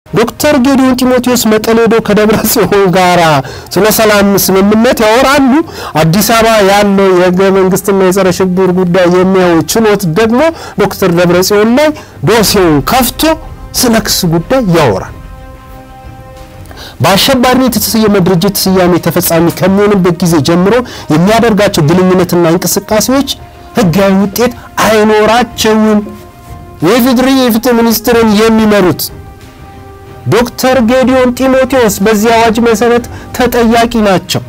ዶክተር ጌዲዮን ጢሞቴዎስ መቀሌዶ ከደብረጽዮን ጋራ ስለ ሰላም ስምምነት ያወራሉ አዲስ አበባ ያለው የህገ መንግስትና የጸረ ሽብር ጉዳይ የሚያው ችሎት ደግሞ ዶክተር ደብረጽዮን ላይ ዶሴውን ከፍቶ ስለ ክስ ጉዳይ ያወራል በአሸባሪነት የተሰየመ ድርጅት ስያሜ ተፈጻሚ ከሚሆንበት ጊዜ ጀምሮ የሚያደርጋቸው ግንኙነትና እንቅስቃሴዎች ህጋዊ ውጤት አይኖራቸውም የፍትህ ሚኒስትርን የሚመሩት ዶክተር ጌዲዮን ጢሞቴዎስ በዚህ አዋጅ መሰረት ተጠያቂ ናቸው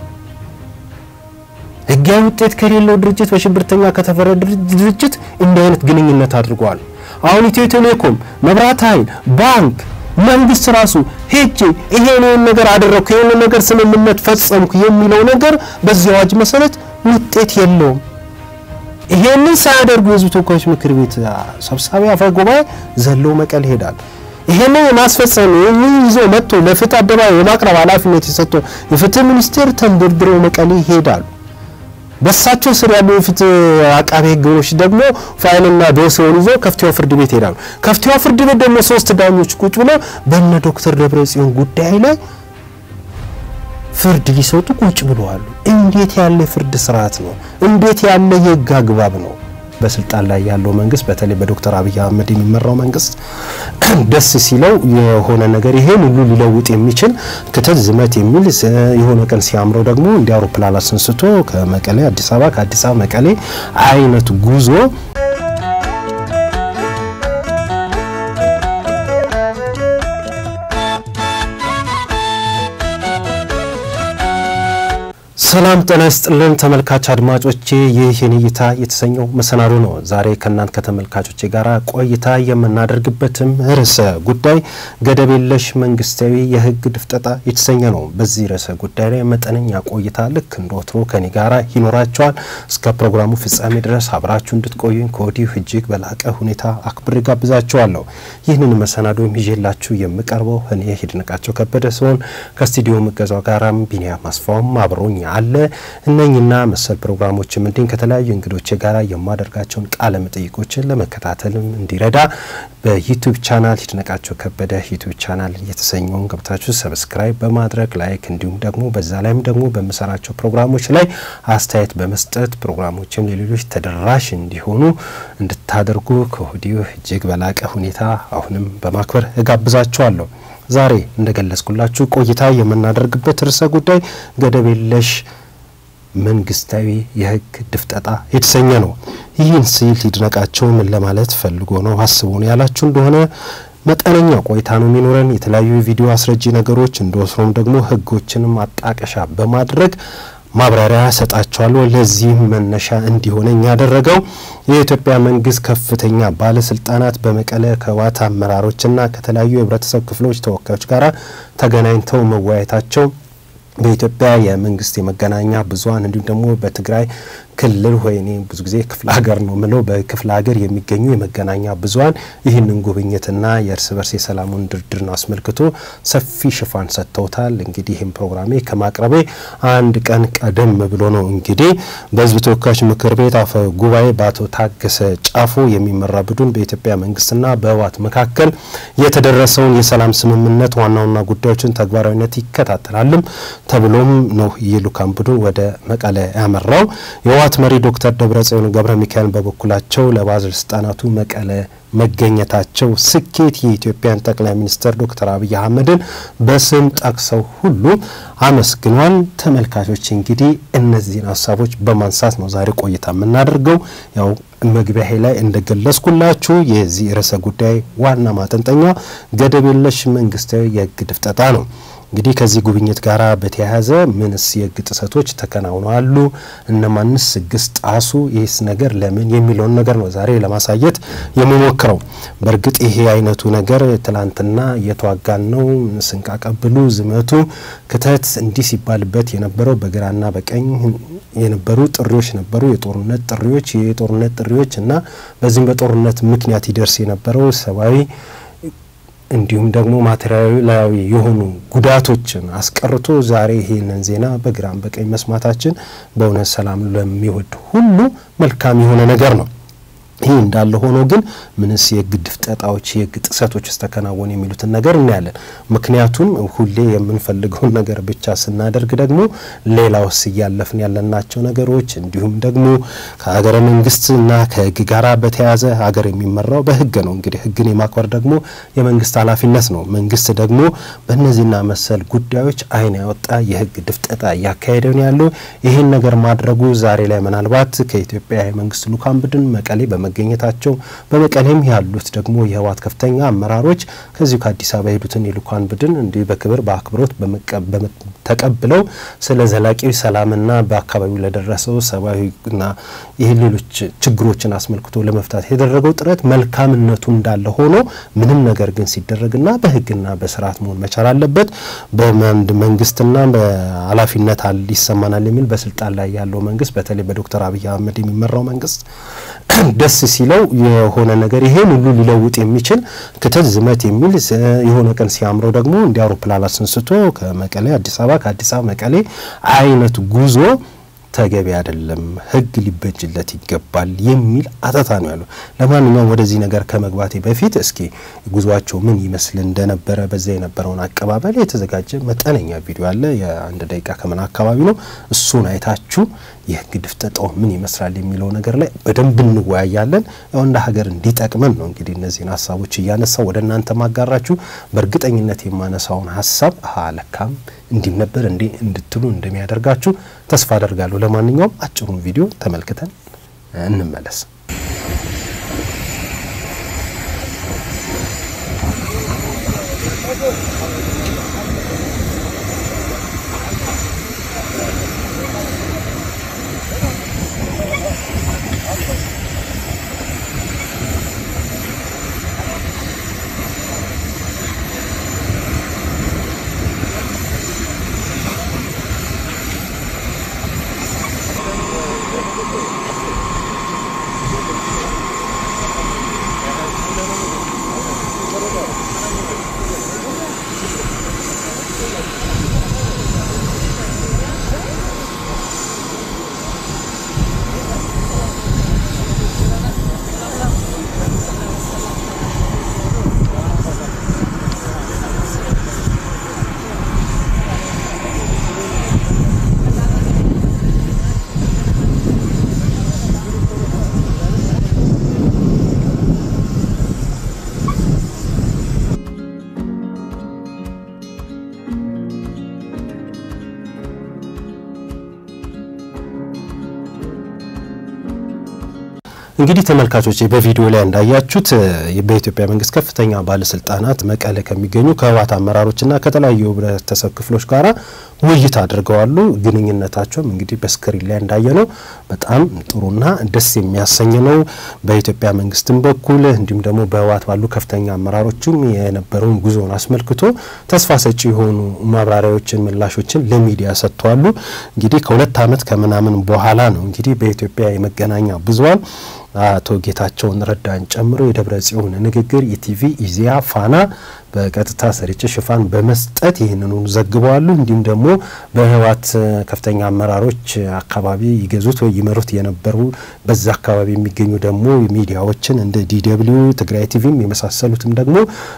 ህጋዊ ውጤት ከሌለው ድርጅት በሽብርተኛ ከተፈረደ ድርጅት እንደ አይነት ግንኙነት አድርጓል አሁን ኢትዮ ቴሌኮም መብራት ኃይል ባንክ መንግስት ራሱ ሄጄ ይሄንን ነገር አደረኩ ይሄንን ነገር ስምምነት ፈጸምኩ የሚለው ነገር በዚህ አዋጅ መሰረት ውጤት የለውም ይሄንን ሳያደርጉ የህዝብ ተወካዮች ምክር ቤት ሰብሳቢ አፈ ጉባኤ ዘለው መቀሌ ሄዳል ይሄንን ማስፈጸም ይዞ መጥቶ ለፍትህ አደባባይ የማቅረብ ኃላፊነት የሰጠው የፍትህ ሚኒስቴር ተንደርድረው መቀሌ ሄዳል በሳቸው ስር ያለው የፍትህ አቃቤ ህጎች ደግሞ ፋይልና ዶሴውን ይዞ ከፍተኛው ፍርድ ቤት ሄዳሉ ከፍተኛው ፍርድ ቤት ደግሞ 3 ዳኞች ቁጭ ብለው በእነ ዶክተር ደብረጽዮን ጉዳይ ላይ ፍርድ ሊሰጡ ቁጭ ብለዋል እንዴት ያለ ፍርድ ስርዓት ነው እንዴት ያለ የህግ አግባብ ነው በስልጣን ላይ ያለው መንግስት በተለይ በዶክተር አብይ አህመድ የሚመራው መንግስት ደስ ሲለው የሆነ ነገር ይሄን ሁሉ ሊለውጥ የሚችል ከተል ዝመት የሚል የሆነ ቀን ሲያምረው ደግሞ እንዲ አውሮፕላን አስንስቶ ከመቀሌ አዲስ አበባ ከአዲስ አበባ መቀሌ አይነት ጉዞ ሰላም ጤና ይስጥልን ተመልካች አድማጮቼ ይህ የኔይታ የተሰኘው መሰናዶ ነው ዛሬ ከናንተ ከተመልካቾቼ ጋራ ቆይታ የምናደርግበትም ርዕሰ ጉዳይ ገደብ የለሽ መንግስታዊ የህግ ድፍጠጣ የተሰኘ ነው በዚህ ርዕሰ ጉዳይ ላይ መጠነኛ ቆይታ ልክ እንደወትሮ ከኔ ጋራ ይኖራችኋል እስከ ፕሮግራሙ ፍጻሜ ድረስ አብራችሁ እንድትቆዩኝ ከወዲሁ እጅግ በላቀ ሁኔታ አክብሬ ጋብዛችኋለሁ ይህንን መሰናዶ ይዤላችሁ የምቀርበው እኔ ሂድነቃቸው ከበደ ሲሆን ከስቱዲዮ መገዛው ጋራም ቢኒያም አስፋውም አብሮኝ አለ እነኝና መሰል ፕሮግራሞችም እንዲን ከተለያዩ እንግዶቼ ጋራ የማደርጋቸውን ቃለ መጠይቆችን ለመከታተልም እንዲረዳ በዩቲዩብ ቻናል ሂድነቃቸው ከበደ ዩቲዩብ ቻናል የተሰኘውን ገብታችሁ ሰብስክራይብ በማድረግ ላይክ እንዲሁም ደግሞ በዛ ላይም ደግሞ በመሰራቸው ፕሮግራሞች ላይ አስተያየት በመስጠት ፕሮግራሞችን ለሌሎች ተደራሽ እንዲሆኑ እንድታደርጉ ከወዲሁ እጅግ በላቀ ሁኔታ አሁንም በማክበር እጋብዛችኋለሁ ዛሬ እንደገለጽኩላችሁ ቆይታ የምናደርግበት ርዕሰ ጉዳይ ገደብ የለሽ መንግስታዊ የህግ ድፍጠጣ የተሰኘ ነው ይህን ሲል ሂድነቃቸው ምን ለማለት ፈልጎ ነው ሐስቡ ነው ያላችሁ እንደሆነ መጠነኛ ቆይታ ነው የሚኖረን የተለያዩ ቪዲዮ አስረጂ ነገሮች እንደወስሮም ደግሞ ህጎችንም አጣቀሻ በማድረግ ማብራሪያ ሰጣቸዋለሁ ለዚህ መነሻ እንዲሆነኝ ያደረገው የኢትዮጵያ መንግስት ከፍተኛ ባለስልጣናት በመቀለ ከዋታ አመራሮችና ከተለያዩ የህብረተሰብ ክፍሎች ተወካዮች ጋራ ተገናኝተው መወያየታቸው በኢትዮጵያ የመንግስት የመገናኛ ብዙሃን እንዲሁም ደግሞ በትግራይ ክልል ሆይኔ ብዙ ጊዜ ክፍለ ሀገር ነው ምለው በክፍለ ሀገር የሚገኙ የመገናኛ ብዙሃን ይህንን ጉብኝትና የእርስ በርስ የሰላሙን ድርድርን አስመልክቶ ሰፊ ሽፋን ሰጥተውታል እንግዲህ ይሄን ፕሮግራሜ ከማቅረቤ አንድ ቀን ቀደም ብሎ ነው እንግዲህ በህዝብ ተወካዮች ምክር ቤት አፈ ጉባኤ ባቶ ታገሰ ጫፎ የሚመራ ቡድን በኢትዮጵያ መንግስትና በህወሓት መካከል የተደረሰውን የሰላም ስምምነት ዋናውና ጉዳዮችን ተግባራዊነት ይከታተላልም ተብሎም ነው የሉካም ቡድን ወደ መቀለ ያመራው የህወሓት መሪ ዶክተር ደብረጽዮን ገብረ ሚካኤል በበኩላቸው ለባለስልጣናቱ መቀለ መገኘታቸው ስኬት የኢትዮጵያን ጠቅላይ ሚኒስትር ዶክተር አብይ አህመድን በስም ጠቅሰው ሁሉ አመስግኗል ተመልካቾች እንግዲህ እነዚህን ሐሳቦች በማንሳት ነው ዛሬ ቆይታ የምናደርገው ያው መግቢያዬ ላይ እንደገለጽኩላችሁ የዚህ ርዕሰ ጉዳይ ዋና ማጠንጠኛ ገደብ የለሽ መንግስታዊ የህግ ድፍጠጣ ነው እንግዲህ ከዚህ ጉብኝት ጋራ በተያያዘ ምንስ የህግ ጥሰቶች ተከናውነዋል እነማንስ ህግስ ጣሱ ይህስ ነገር ለምን የሚለውን ነገር ነው ዛሬ ለማሳየት የምሞክረው በርግጥ ይሄ አይነቱ ነገር ትላንትና የተዋጋን ነው ስንቃቀብሉ ዝመቱ ክተት እንዲህ ሲባልበት የነበረው በግራና በቀኝ የነበሩ ጥሪዎች ነበሩ የጦርነት ጥሪዎች እና በዚህም በጦርነት ምክንያት ይደርስ የነበረው ሰባዊ እንዲሁም ደግሞ ማቴሪያላዊ የሆኑ ጉዳቶችን አስቀርቶ ዛሬ ይሄንን ዜና በግራም በቀኝ መስማታችን በእውነት ሰላም ለሚወድ ሁሉ መልካም የሆነ ነገር ነው ይሄ እንዳለ ሆኖ ግን ምንስ የግድፍ ጣጣዎች የግጥሰቶች ተከናወኑ የሚሉትን ነገር እናያለን ምክንያቱም ሁሌ የምንፈልገው ነገር ብቻ ስናደርግ ደግሞ ሌላውስ ያለፍን ያለናቸው ነገሮች እንዲሁም ደግሞ ከሀገረ መንግስትና ከህግ ጋራ በተያያዘ ሀገር የሚመራው በህግ ነው እንግዲህ ህግን የማክበር ደግሞ የመንግስት ኃላፊነት ነው መንግስት ደግሞ በእነዚህና መሰል ጉዳዮች አይን ያወጣ የህግ ድፍጠጣ ያካሄደው ያለው ይሄን ነገር ማድረጉ ዛሬ ላይ ምናልባት ከኢትዮጵያ የመንግስት ሉካም ቡድን መቀሌ በመገኘታቸው በመቀሌም ያሉት ደግሞ የህዋት ከፍተኛ አመራሮች ከዚህ ከአዲስ አበባ ሄዱትን የሉካን ቡድን እንዲ በክብር በአክብሮት ተቀብለው ስለ ዘላቂው ሰላምና በአካባቢው ለደረሰው ሰባዊና የሌሎች ችግሮችን አስመልክቶ ለመፍታት የደረገው ጥረት መልካምነቱ እንዳለ ሆኖ ምንም ነገር ግን ሲደረግና በህግና በስርዓት መሆን መቻል አለበት በመንግስትና በኃላፊነት ይሰማናል የሚል በስልጣን ላይ ያለው መንግስት በተለይ በዶክተር አብይ አህመድ የሚመራው መንግስት ደስ ሲለው የሆነ ነገር ይሄን ሁሉ ሊለውጥ የሚችል ከተል ዝመት የሚል የሆነ ቀን ሲያምረው ደግሞ እንዲ አውሮፕላን አስነስቶ ከመቀሌ አዲስ አበባ ከአዲስ አበባ መቀሌ አይነት ጉዞ ተገቢ አይደለም ህግ ሊበጅለት ይገባል የሚል አጣታ ነው ያለው ለማንኛውም ወደዚህ ነገር ከመግባቴ በፊት እስኪ ጉዟቸው ምን ይመስል እንደነበረ በዛ የነበረውን አቀባበል የተዘጋጀ መጠነኛ ቪዲዮ አለ የአንድ ደቂቃ ከመና አካባቢ ነው እሱን አይታችሁ የህግ ድፍጠጣው ምን ይመስላል የሚለው ነገር ላይ በደንብ እንወያያለን ያው እንደ ሀገር እንዲጠቅመን ነው እንግዲህ እነዚህን ሐሳቦች ያነሳው ወደናንተ ማጋራችሁ በርግጠኝነት የማነሳውን ሐሳብ አለካም እንዲም ነበር እንድትሉ እንደሚያደርጋችሁ ተስፋ አደርጋለሁ ለማንኛውም አጭሩን ቪዲዮ ተመልክተን እንመለስ እንግዲህ ተመልካቾች በቪዲዮ ላይ እንዳያችሁት በኢትዮጵያ መንግስት ከፍተኛ ባለስልጣናት መቀሌ ከሚገኙ ከህዋት አመራሮችና ከተለያዩ ህብረተሰብ ክፍሎች ጋራ ውይይት አድርገዋል ግንኙነታቸው እንግዲህ በስክሪን ላይ እንዳየነው በጣም ጥሩና ደስ የሚያሰኝ ነው በኢትዮጵያ መንግስትም በኩል እንዲሁም ደግሞ በህዋት ባሉ ከፍተኛ አመራሮችም የነበረውን ጉዞን አስመልክቶ ተስፋ ሰጪ የሆኑ ማብራሪያዎችን ምላሾችን ለሚዲያ ሰጥተዋል እንግዲህ ከሁለት አመት ከመናምን በኋላ ነው እንግዲህ በኢትዮጵያ የመገናኛ ብዙሃን አቶ ጌታቸውን ረዳን ጨምሮ የደብረ ጽዮን ንግግር ኢቲቪ ኢዚያ ፋና በቀጥታ ስርጭት ሽፋን በመስጠት ይሄንኑ ዘግበዋል እንዲሁም ደግሞ በህዋት ከፍተኛ አመራሮች አካባቢ ይገዙት ወይ ይመሩት የነበሩ በዛ አካባቢ የሚገኙ ደግሞ ሚዲያዎችን እንደ ዲደብሊው ትግራይ ቲቪም የመሳሰሉትም ደግሞ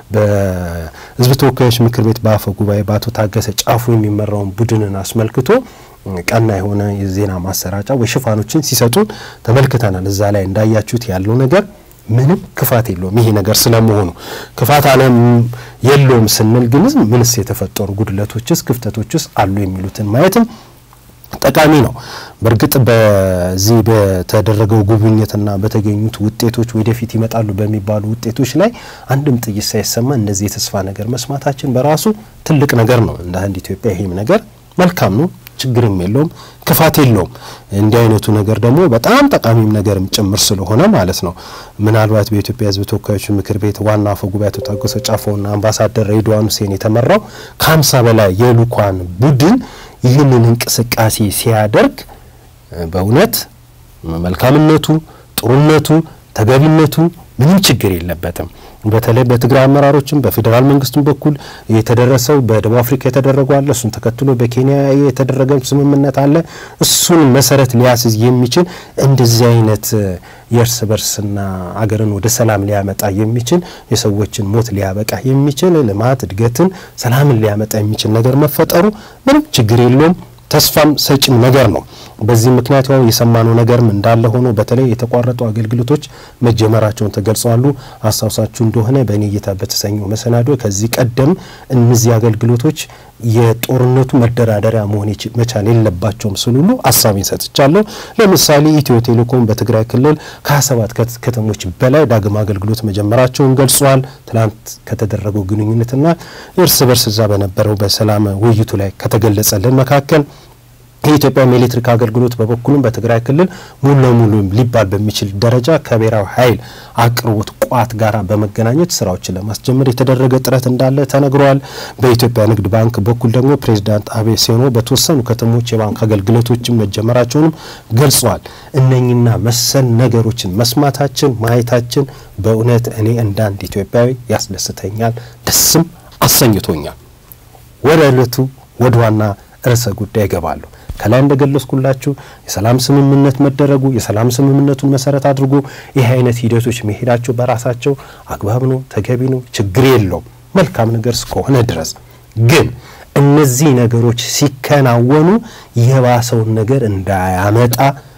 በህዝብ ተወካዮች ምክር ቤት ባፈ ጉባኤ ባቶ ታገሰ ጫፉ የሚመራውን ቡድንን አስመልክቶ ቀና የሆነ የዜና ማሰራጫ ወሽፋኖችን ሲሰጡ ተመልክተናል እዛ ላይ እንዳያችሁት ያለው ነገር ምንም ክፋት የለውም ይሄ ነገር ስለመሆኑ ክፋት አለም የለውም ስንል ግን ምንስ የተፈጠሩ ጉድለቶችስ ክፍተቶችስ አሉ የሚሉትን ማየትም ጠቃሚ ነው በርግጥ በዚህ በተደረገው ጉብኝትና በተገኙት ውጤቶች ወደፊት ይመጣሉ በሚባሉ ውጤቶች ላይ አንድም ጥይት ሳይሰማ እንደዚህ የተስፋ ነገር መስማታችን በራሱ ትልቅ ነገር ነው እንደ አንድ ኢትዮጵያ ይሄም ነገር መልካም ነው ችግርም የለውም ክፋት የለውም እንዲህ አይነቱ ነገር ደግሞ በጣም ጠቃሚም ነገርም ጭምር ስለሆነ ማለት ነው ምናልባት በኢትዮጵያ ህዝብ ተወካዮች ምክር ቤት ዋና አፈ ጉባኤ አቶ ታገሰ ጫፎና አምባሳደር ሬድዋን ሁሴን የተመራው ከ50 በላይ የሉካን ቡድን ይህንን እንቅስቃሴ ሲያደርግ በእውነት መልካምነቱ ጥሩነቱ ተገቢነቱ ምንም ችግር የለበትም በተለይ በትግራይ አመራሮችም በፌደራል መንግስቱም በኩል የተደረሰው በደቡብ አፍሪካ የተደረገው አለ እሱን ተከትሎ በኬንያ የተደረገው ስምምነት አለ እሱን መሰረት ሊያስይዝ የሚችል እንደዚህ አይነት የርስ በርስና አገርን ወደ ሰላም ሊያመጣ የሚችል የሰዎችን ሞት ሊያበቃ የሚችል ልማት እድገትን ሰላምን ሊያመጣ የሚችል ነገር መፈጠሩ ምንም ችግር የለውም ተስፋም ሰጪም ነገር ነው በዚህ ምክንያት ያው የሰማነው ነገርም እንዳለ ሆኖ በተለይ የተቋረጡ አገልግሎቶች መጀመራቸውን ተገልጸዋል አሳውሳችሁ እንደሆነ በእኔይታ በተሰኘው መሰናዶ ከዚህ ቀደም እነዚህ አገልግሎቶች የጦርነቱ መደራደሪያ መሆን መቻል የለባቸውም ስለሉ ሐሳብን ሰጥቻለሁ ለምሳሌ ኢትዮ ቴሌኮም በትግራይ ክልል ከ7 ከተሞች በላይ ዳግም አገልግሎት መጀመራቸውን ገልጿል ትላንት ከተደረገው ግንኙነትና እርስ በርስ ዛ በነበረው በሰላም ውይይቱ ላይ ከተገለጸልን መካከል የኢትዮጵያ ኤሌክትሪክ አገልግሎት በበኩሉም በትግራይ ክልል ሙሉ ለሙሉ ሊባል በሚችል ደረጃ ከብሔራዊ ኃይል አቅርቦት ቋት ጋራ በመገናኘት ስራዎችን ለማስጀመር የተደረገ ጥረት እንዳለ ተነግሯል በኢትዮጵያ ንግድ ባንክ በኩል ደግሞ ፕሬዝዳንት አቤ ሴኖ በተወሰኑ ከተሞች የባንክ አገልግሎቶችን መጀመራቸውን ገልጸዋል እነኝና መሰል ነገሮችን መስማታችን ማየታችን በእውነት እኔ እንዳንድ ኢትዮጵያዊ ያስደስተኛል ደስም አሰኝቶኛል ወለለቱ ወድዋና ርዕሰ ጉዳይ ገባሉ ከላይ እንደገለጽኩላችሁ የሰላም ስምምነት መደረጉ የሰላም ስምምነቱን መሰረት አድርጎ ይሄ አይነት ሂደቶች መሄዳቸው በራሳቸው አግባብ ነው ተገቢ ነው ችግር የለውም መልካም ነገር እስከሆነ ድረስ ግን እነዚህ ነገሮች ሲከናወኑ የባሰው ነገር እንዳያመጣ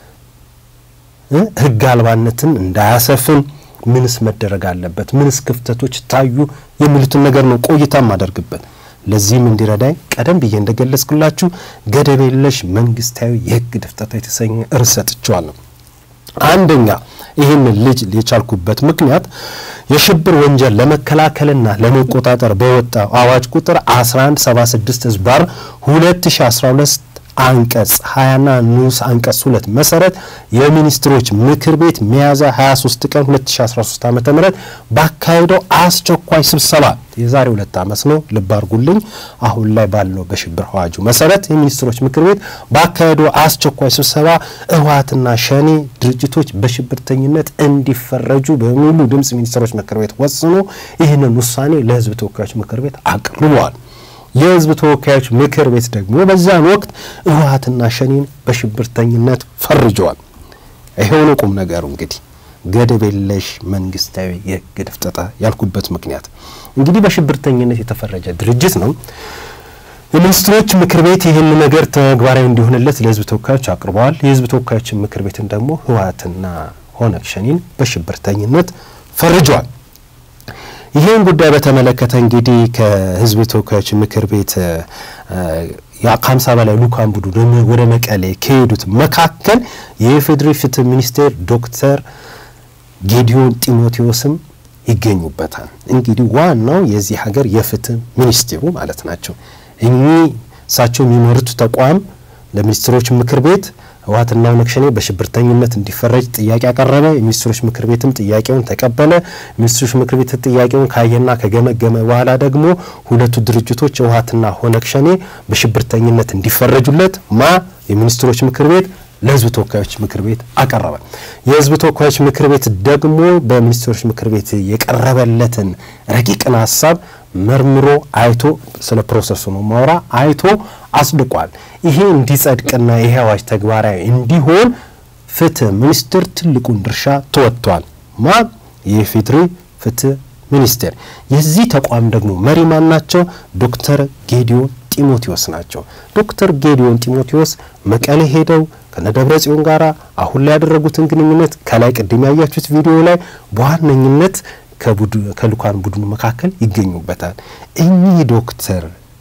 ህግ አልባነትን እንዳያሰፍን ምንስ መደረግ አለበት ምንስ ክፍተቶች ታዩ የሚሉትን ነገር ነው ቆይታ ማደርግበት ለዚህም እንዲረዳይ ቀደም ብዬ እንደገለጽኩላችሁ ገደብ የለሽ መንግስታዊ የህግ ድፍጠታ የተሰኘ እርሰጥቻለሁ አንደኛ ይሄን ልጅ የቻልኩበት ምክንያት የሽብር ወንጀል ለመከላከልና ለመቆጣጠር በወጣው አዋጅ ቁጥር 1176 ዝባር 2012 አንቀጽ 20 ና ንዑስ አንቀጽ 2 መሰረት የሚኒስትሮች ምክር ቤት ሚያዝያ 23 ቀን 2013 ዓ.ም ባካሄደው አስቸኳይ ስብሰባ የዛሬ 2 ዓመት ነው ልባርጉልኝ አሁን ላይ ባለው በሽብር አዋጁ መሰረት የሚኒስትሮች ምክር ቤት ባካሄደው አስቸኳይ ስብሰባ ህወሓትና ሸኔ ድርጅቶች በሽብርተኝነት እንዲፈረጁ በሙሉ ድምጽ ሚኒስትሮች ምክር ቤት ወስኖ ይህንን ውሳኔ ለህዝብ ተወካዮች ምክር ቤት አቅርቧል የህዝብ ተወካዮች ምክር ቤት ደግሞ በዛን ወቅት ህወሓትና ሸኔን በሽብርተኝነት ፈርጀዋል ይሄው ነው ቁም ነገሩ እንግዲህ ገደብ የለሽ መንግስታዊ የህግ ድፍጠታ ያልኩበት ምክንያት እንግዲህ በሽብርተኝነት የተፈረጀ ድርጅት ነው የሚኒስትሮች ምክር ቤት ይሄን ነገር ተግባራዊ እንዲሆንለት ለህዝብ ተወካዮች አቅርበዋል የህዝብ ተወካዮች ምክር ቤትን ደግሞ ህወሓትና ኦነግ ሸኔን በሽብርተኝነት ፈርጀዋል ይሄን ጉዳይ በተመለከተ እንግዲህ ከህዝብ ተወካዮች ምክር ቤት ያ50 በላይ ሉካን ቡድን ወደ መቀሌ ከሄዱት መካከል የፌዴራል ፍትህ ሚኒስቴር ዶክተር ጌዲዮን ጢሞቴዎስም ይገኙበታል እንግዲህ ዋናው የዚህ ሀገር የፍትህ ሚኒስቴሩ ማለት ናቸው እሳቸው የሚመሩት ተቋም ለሚኒስትሮች ምክር ቤት ህወሓትና ኦነግ ሸኔ በሽብርተኝነት እንዲፈረጅ ጥያቄ አቀረበ የሚኒስትሮች ምክር ቤትም ጥያቄውን ተቀበለ ሚኒስትሮች ምክር ቤት ጥያቄውን ካየና ከገመገመ በኋላ ደግሞ ሁለቱ ድርጅቶች ህወሓትና ኦነግ ሸኔ በሽብርተኝነት እንዲፈረጁለት የሚኒስትሮች ምክር ቤት ለህዝብ ተወካዮች ምክር ቤት አቀረበ የህዝብ ተወካዮች ምክር ቤት ደግሞ በሚኒስትሮች ምክር ቤት የቀረበለትን ረቂቅን ሐሳብ መርምሮ አይቶ ስለ ፕሮሰሱ ነው ማውራ አይቶ አጽድቋል ይሄ እንዲጸድቅና ይሄ አዋጅ ተግባራዊ እንዲሆን ፍትህ ሚኒስቴር ትልቁን ድርሻ ተወጥቷል የፌዴራል ፍትህ ሚኒስቴር የዚህ ተቋም ደግሞ መሪ ማን ናቸው ዶክተር ጌዲዮን ጢሞቴዎስ ናቸው ዶክተር ጌዲዮን ጢሞቴዎስ መቀሌ ሄደው ከነደብረጽዮን ጋራ አሁን ላይ ያደረጉትን ግንኙነት ከላይ ቀደም ያያችሁት ቪዲዮ ላይ በዋነኝነት ከሉካን ቡድኑ መካከል ይገኙበታል እኚህ ዶክተር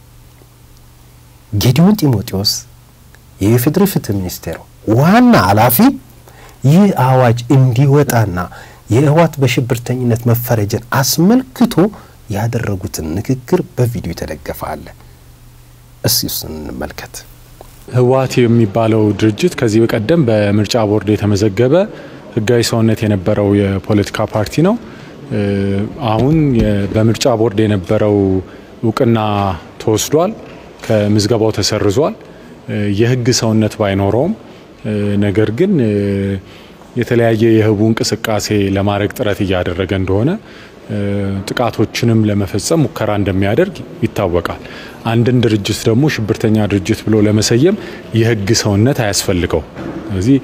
ጌዲዮን ጢሞቴዎስ የፌዴራል ፍትህ ሚኒስቴር ዋና ኃላፊ ይህ አዋጅ እንዲወጣና የህወሓት በሽብርተኝነት መፈረጀን አስመልክቶ ያደረጉትን ንግግር በቪዲዮ ተደገፈ አለ እስኪ እንመልከት ህወሓት የሚባለው ድርጅት ከዚህ በቀደም በምርጫ ቦርድ የተመዘገበ ህጋዊ ሰውነት የነበረው የፖለቲካ ፓርቲ ነው አሁን በምርጫ ቦርድ የነበረው ዕውቅና ተወስዷል ከምዝገባው ተሰርዟል የህግ ሰውነት ባይኖረውም ነገር ግን የተለያየ የህቡ እንቅስቃሴ ለማድረግ ጥረት ያደረገ እንደሆነ ጥቃቶችንም ለመፈጸም ሙከራ እንደሚያደርግ ይታወቃል። አንድን ድርጅት ደግሞ ሽብርተኛ ድርጅት ብሎ ለመሰየም የህግ ሰውነት አያስፈልገው። ስለዚህ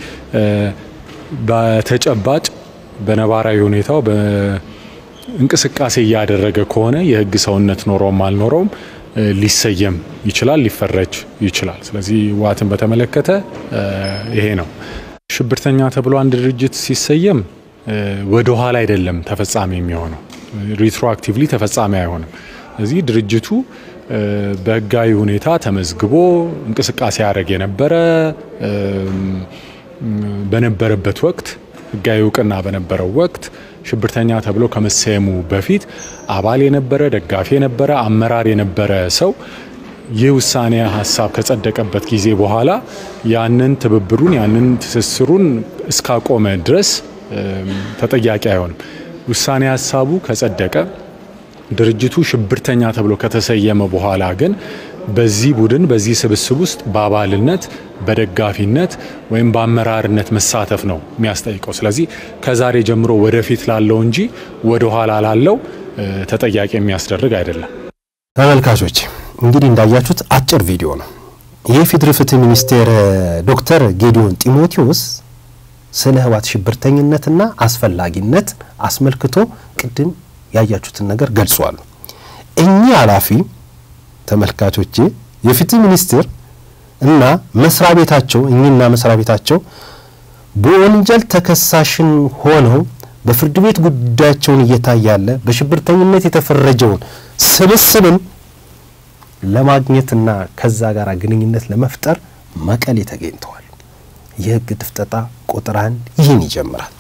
በተጨባጭ በነባራዊ ሁኔታው በእንቅስቃሴ ያደረገ ከሆነ የህግ ሰውነት ኖሮም አልኖረውም ሊሰየም ይችላል፣ ሊፈረጅ ይችላል። ስለዚህ ህወሓትን በተመለከተ ይሄ ነው። ሽብርተኛ ተብሎ አንድ ድርጅት ሲሰየም ወደ ኋላ አይደለም ተፈጻሚ የሚሆነው፣ ሪትሮአክቲቭሊ ተፈጻሚ አይሆንም። ስለዚህ ድርጅቱ በህጋዊ ሁኔታ ተመዝግቦ እንቅስቃሴ ያደረገ የነበረ በነበረበት ወቅት ህጋዊ እውቅና በነበረው ወቅት ሽብርተኛ ተብሎ ከመሰየሙ በፊት አባል የነበረ ደጋፊ የነበረ አመራር የነበረ ሰው የውሳኔ ሐሳብ ከጸደቀበት ጊዜ በኋላ ያንን ትብብሩን ያንን ትስስሩን እስካቆመ ድረስ ተጠያቂ አይሆንም። ውሳኔ ሐሳቡ ከጸደቀ ድርጅቱ ሽብርተኛ ተብሎ ከተሰየመ በኋላ ግን በዚህ ቡድን በዚህ ስብስብ ውስጥ በአባልነት በደጋፊነት ወይም በአመራርነት መሳተፍ ነው የሚያስጠይቀው። ስለዚህ ከዛሬ ጀምሮ ወደፊት ላለው እንጂ ወደ ኋላ ላለው ተጠያቂ የሚያስደርግ አይደለም። ተመልካቾች እንግዲህ እንዳያችሁት አጭር ቪዲዮ ነው። የፌዴራል ፍትህ ሚኒስቴር ዶክተር ጌዲዮን ጢሞቴዎስ ስለ ህወሓት ሽብርተኝነትና አስፈላጊነት አስመልክቶ ቅድም ያያችሁትን ነገር ገልጿል። እኚህ ኃላፊ ተመልካቾቼ የፍትህ ሚኒስቴር እና መስሪያ ቤታቸው እኚህና መስሪያ ቤታቸው በወንጀል ተከሳሽን ሆነው በፍርድ ቤት ጉዳያቸውን እየታያለ በሽብርተኝነት የተፈረጀውን ስብስብን ለማግኘትና ከዛ ጋር ግንኙነት ለመፍጠር መቀሌ ተገኝተዋል። የህግ ድፍጠጣ ቁጥር 1 ይህን ይጀምራል።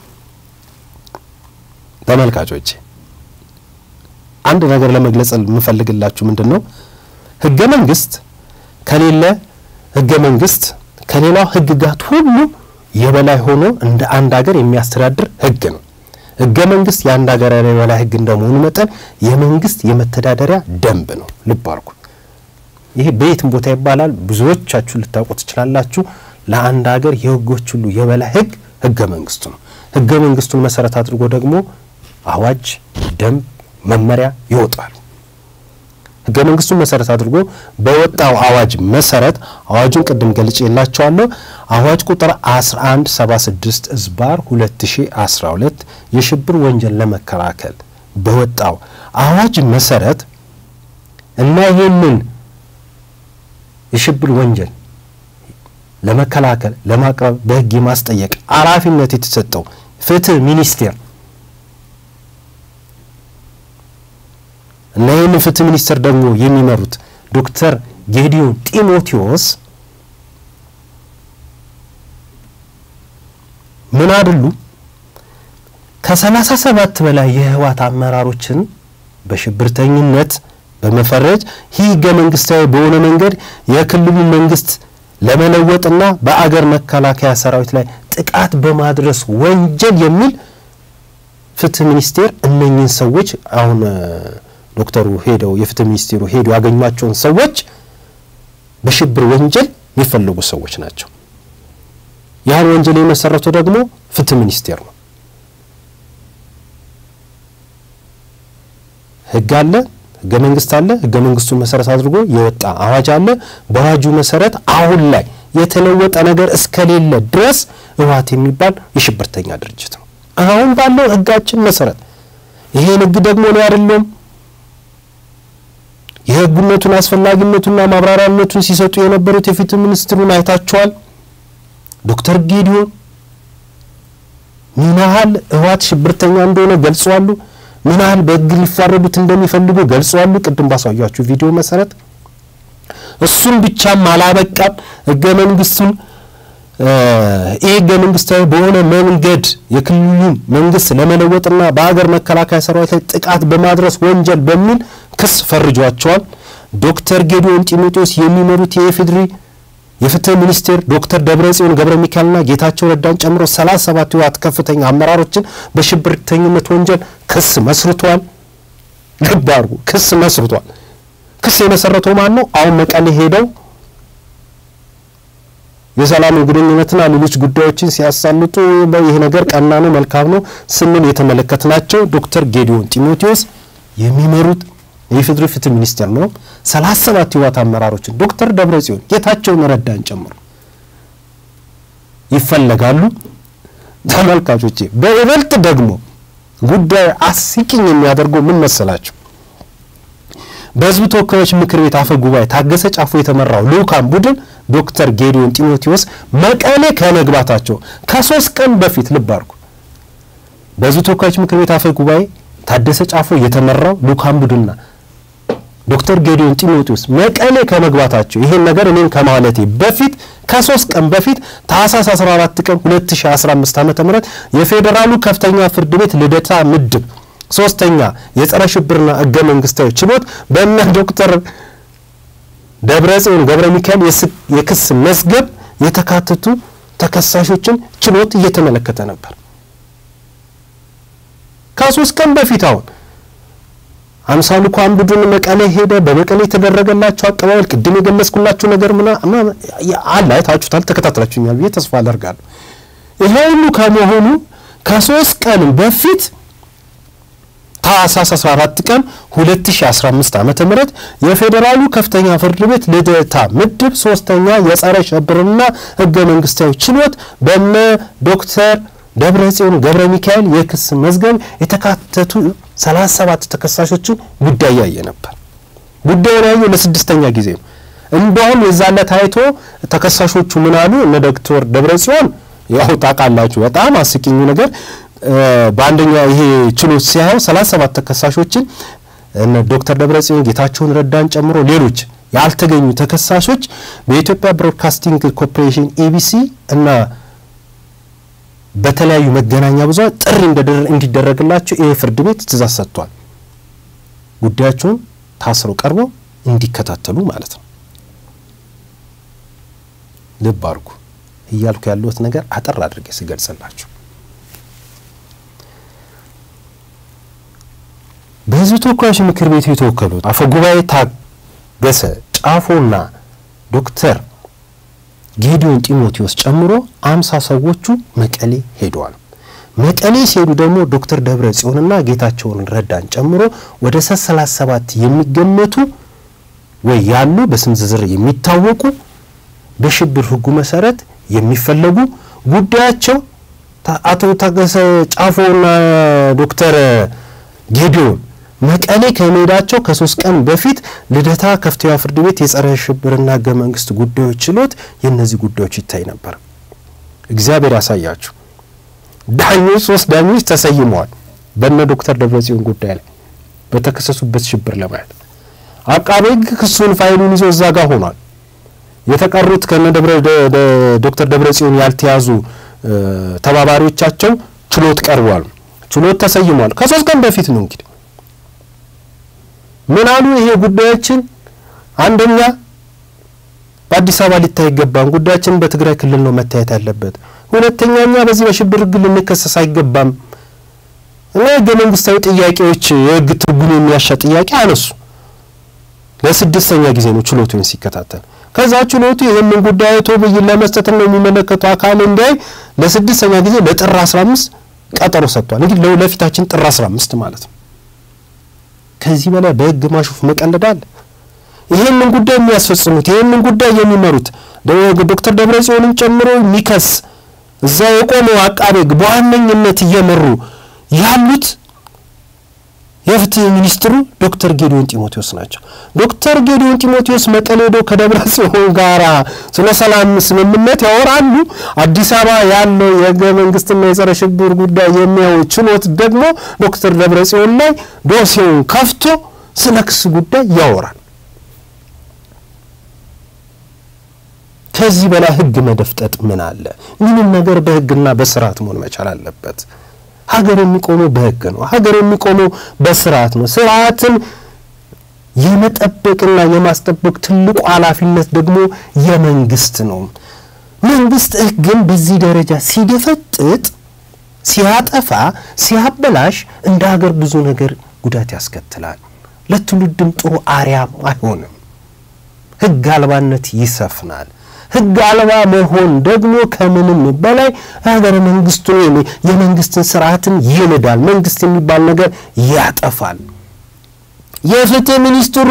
ተመልካቾቼ አንድ ነገር ለመግለጽ የምፈልግላችሁ ምንድነው ህገ መንግስት ከሌለ ህገ መንግስት ከሌላው ህግጋት ሁሉ የበላይ ሆኖ እንደ አንድ ሀገር የሚያስተዳድር ህግ ነው። ህገ መንግስት የአንድ ሀገር የበላይ ህግ እንደመሆኑ መጠን የመንግስት የመተዳደሪያ ደንብ ነው። ልብ አድርጉ። ይሄ በየትም ቦታ ይባላል፣ ብዙዎቻችሁ ልታውቁት ትችላላችሁ። ለአንድ ሀገር የህጎች ሁሉ የበላይ ህግ ህገ መንግስቱ ነው። ህገ መንግስቱን መሰረት አድርጎ ደግሞ አዋጅ፣ ደንብ፣ መመሪያ ይወጣል። ህገ መንግስቱን መሰረት አድርጎ በወጣው አዋጅ መሰረት አዋጁን ቅድም ገልጬላችኋለሁ። አዋጅ ቁጥር 1176/2012 የሽብር ወንጀል ለመከላከል በወጣው አዋጅ መሰረት እና ይሄንን የሽብር ወንጀል ለመከላከል ለማቅረብ በህግ ማስጠየቅ ኃላፊነት የተሰጠው ፍትህ ሚኒስቴር እና ይህንን ፍትህ ሚኒስቴር ደግሞ የሚመሩት ዶክተር ጌዲዮን ጢሞቴዎስ ምን አድሉ ከ37 በላይ የህወሓት አመራሮችን በሽብርተኝነት በመፈረጅ ህገ መንግስታዊ በሆነ መንገድ የክልሉ መንግስት ለመለወጥና በአገር መከላከያ ሰራዊት ላይ ጥቃት በማድረስ ወንጀል የሚል ፍትህ ሚኒስቴር እነኚህን ሰዎች አሁን ዶክተሩ ሄደው የፍትህ ሚኒስቴሩ ሄደው ያገኟቸውን ሰዎች በሽብር ወንጀል የሚፈልጉ ሰዎች ናቸው። ያን ወንጀል የመሰረተው ደግሞ ፍትህ ሚኒስቴር ነው። ህግ አለ፣ ህገ መንግስት አለ። ህገ መንግስቱን መሰረት አድርጎ የወጣ አዋጅ አለ። በአዋጁ መሰረት አሁን ላይ የተለወጠ ነገር እስከሌለ ድረስ ህወሓት የሚባል የሽብርተኛ ድርጅት ነው። አሁን ባለው ህጋችን መሰረት ይሄ ህግ ደግሞ ነው አይደለም የህጉነቱን አስፈላጊነቱና ማብራሪያነቱን ሲሰጡ የነበሩት የፍትህ ሚኒስትሩን አይታቸዋል። ዶክተር ጌዲዮን ምናል ህወሓት ሽብርተኛ እንደሆነ ገልጸዋል። ምናል በህግ ሊፋረዱት እንደሚፈልጉ ገልጸዋል። ቅድም ባሳያችሁ ቪዲዮ መሰረት እሱን ብቻም አላበቃም። ህገ መንግስቱን ህገ መንግስታዊ በሆነ መንገድ የክልሉን መንግስት ለመለወጥና በአገር መከላከያ ሰራዊት ላይ ጥቃት በማድረስ ወንጀል በሚል ክስ ፈርጇቸዋል። ዶክተር ጌዲዮን ጢሞቴዎስ የሚመሩት የኢፌዴሪ የፍትህ ሚኒስቴር ዶክተር ደብረጽዮን ገብረ ሚካኤልና ጌታቸው ረዳን ጨምሮ 37 ህወሓት ከፍተኛ አመራሮችን በሽብርተኝነት ወንጀል ክስ መስርቷል። ልብ አድርጉ፣ ክስ መስርቷል። ክስ የመሰረተው ማን ነው? አሁን መቀሌ ሄደው የሰላም ግንኙነትና ሌሎች ጉዳዮችን ሲያሳልጡ ይሄ ነገር ቀና ነው መልካም ነው ስንል የተመለከትናቸው ዶክተር ጌዲዮን ጢሞቴዎስ የሚመሩት የፌዴራል ፍትህ ሚኒስቴር ነው 37 ህወሓት አመራሮችን ዶክተር ደብረጽዮን ጌታቸውን ረዳን ጨምሮ ይፈለጋሉ ተመልካቾቼ በእበልጥ ደግሞ ጉዳይ አስቂኝ የሚያደርገው ምን መሰላችሁ በህዝብ ተወካዮች ምክር ቤት አፈ ጉባኤ ታገሰ ጫፎ የተመራው ልኡካን ቡድን ዶክተር ጌዲዮን ጢሞቴዎስ መቀሌ ከመግባታቸው ከ3 ቀን በፊት ልባርኩ በህዝብ ተወካዮች ምክር ቤት አፈ ጉባኤ ታደሰ ጫፎ የተመራው ልኡካን ቡድንና ዶክተር ጌዲዮን ጢሞቴዎስ መቀሌ ከመግባታቸው ይሄን ነገር እኔን ከማለቴ በፊት ከ3 ቀን በፊት ታህሳስ 14 ቀን 2015 ዓ.ም የፌደራሉ ከፍተኛ ፍርድ ቤት ልደታ ምድብ ሶስተኛ የጸረ ሽብርና ህገ መንግስታዊ ችሎት በእነ ዶክተር ደብረጽዮን ገብረ ሚካኤል የክስ መዝገብ የተካተቱ ተከሳሾችን ችሎት እየተመለከተ ነበር ከ3 ቀን በፊት አሁን አምሳሉ ኳን ቡድን መቀሌ ሄደ በመቀሌ ተደረገላቸው አቀባበል ቅድም የገለጽኩላችሁ ነገር አለ አይታችሁታል ተከታትላችሁኛል ብዬ ተስፋ አደርጋለሁ ይሄ ሁሉ ከመሆኑ ከ3 ቀን በፊት ታህሳስ 14 ቀን 2015 ዓ.ም የፌደራሉ ከፍተኛ ፍርድ ቤት ልደታ ምድብ ሶስተኛ የጸረ ሽብርና ህገ መንግስታዊ ችሎት በእነ ዶክተር ደብረጽዮን ገብረ ሚካኤል የክስ መዝገብ የተካተቱ 37 ተከሳሾችን ጉዳይ ያየ ነበር ጉዳዩን ያየው ለስድስተኛ ጊዜ ነው እንደውም የዛለ ታይቶ ተከሳሾቹ ምን አሉ እነ ዶክተር ደብረጽዮን ያው ታቃላችሁ በጣም አስቂኙ ነገር በአንደኛ ይሄ ችሎት ሲያዩ 37 ተከሳሾችን እነ ዶክተር ደብረጽዮን ጌታቸውን ረዳን ጨምሮ ሌሎች ያልተገኙ ተከሳሾች በኢትዮጵያ ብሮድካስቲንግ ኮርፖሬሽን ኤቢሲ እና በተለያዩ መገናኛ ብዙሃን ጥሪ እንዲደረግላቸው ፍርድ ቤት ትእዛዝ ሰጥቷል ጉዳያቸውን ታስረው ቀርበው እንዲከታተሉ ማለት ነው ልባርኩ ይያልኩ ያሉት ነገር አጠር አድርጌ ሲገልጽላችሁ በህዝብ ተወካዮች ምክር ቤት የተወከሉት አፈ ጉባኤ ታገሰ ጫፎና ዶክተር ጌዲዮን ጢሞቴዎስ ጨምሮ 50 ሰዎቹ መቀሌ ሄደዋል መቀሌ ሲሄዱ ደግሞ ዶክተር ደብረጽዮንና ጌታቸውን ረዳን ጨምሮ ወደ 37 የሚገመቱ ወይ ያሉ በስም ዝርዝር የሚታወቁ በሽብር ህጉ መሰረት የሚፈለጉ ጉዳያቸው አቶ ታገሰ ጫፎና ዶክተር ጌዲዮን መቀሌ ከመሄዳቸው ከ3 ቀን በፊት ልደታ ከፍተኛ ፍርድ ቤት የጸረ ሽብርና ህገ መንግስት ጉዳዮች ችሎት የነዚህ ጉዳዮች ይታይ ነበር እግዚአብሔር ያሳያችሁ ዳኞች 3 ዳኞች ተሰይመዋል በእነ ዶክተር ደብረጽዮን ጉዳይ ላይ በተከሰሱበት ሽብር ለማለት አቃቤ ህግ ክሱን ፋይሉን ይዞ እዛ ጋር ሆኗል የተቀሩት ከነ ዶክተር ደብረጽዮን ያልተያዙ ተባባሪዎቻቸው ችሎት ቀርቧል ችሎት ተሰይመዋል ከ3 ቀን በፊት ነው እንግዲህ ምናሉ ይሄ ጉዳዮችን አንደኛ በአዲስ አበባ ሊታይ ይገባል ጉዳያችን በትግራይ ክልል ነው መታየት ያለበት ሁለተኛኛ በዚህ በሽብር ህግ ልንከሰስ አይገባም እና ህገ መንግስታዊ ጥያቄዎች የህግ ትርጉም የሚያሻ ጥያቄ አነሱ ለስድስተኛ ጊዜ ነው ችሎቱን ሲከታተል ከዛ ችሎቱ ይሄንን ጉዳይ ተወብይ ለመስጠት ነው የሚመለከቱ አካል እንday ለስድስተኛ ጊዜ ለጥር 15 ቀጠሮ ሰጥቷል እንግዲህ ለፊታችን ጥር 15 ማለት ነው ከዚህ በላይ በህግ ማሹፍ መቀለዳል ይሄንን ጉዳይ የሚያስፈጽሙት ይሄንን ጉዳይ የሚመሩት ዶክተር ደብረጽዮንን ጨምሮ ሚከስ እዛ የቆመው አቃቤ ህግ በዋነኝነት እየመሩ ያሉት የፍትህ ሚኒስትሩ ዶክተር ጌዲዮን ጢሞቴዎስ ናቸው ዶክተር ጌዲዮን ጢሞቴዎስ መቀሌዶ ከደብረጽዮን ጋራ ስለ ሰላም ስምምነት ያወራሉ አዲስ አበባ ያለው የህገ መንግስትና የጸረ ሽብር ጉዳይ የሚያው ችሎት ደግሞ ዶክተር ደብረጽዮን ላይ ዶሴውን ከፍቶ ስለ ክስ ጉዳይ ያወራል ከዚህ በላይ ህግ መደፍጠጥ ምን አለ ምንም ነገር በህግና በስርዓት መሆን መቻል አለበት ሀገር የሚቆመው በህግ ነው ሀገር የሚቆመው በስርዓት ነው ስርዓትን የመጠበቅና የማስጠበቅ ትልቁ ኃላፊነት ደግሞ የመንግስት ነው መንግስት ህግን በዚህ ደረጃ ሲደፈጥጥ ሲያጠፋ ሲያበላሽ እንደ ሀገር ብዙ ነገር ጉዳት ያስከትላል ለትውልድም ጥሩ አሪያም አይሆንም ህግ አልባነት ይሰፍናል ህግ አልባ መሆን ደግሞ ከምንም በላይ ሀገረ መንግስቱን የመንግስትን ስርዓትን ይነዳል መንግስት የሚባል ነገር ያጠፋል የፍትህ ሚኒስትሩ